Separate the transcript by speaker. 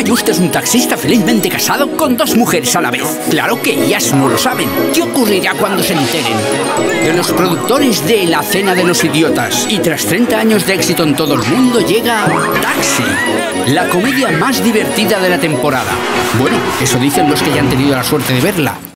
Speaker 1: Augusto es un taxista felizmente casado con 2 mujeres a la vez. Claro que ellas no lo saben. ¿Qué ocurrirá cuando se enteren? De los productores de La Cena de los Idiotas y tras 30 años de éxito en todo el mundo llega Taxi, la comedia más divertida de la temporada. Bueno, eso dicen los que ya han tenido la suerte de verla.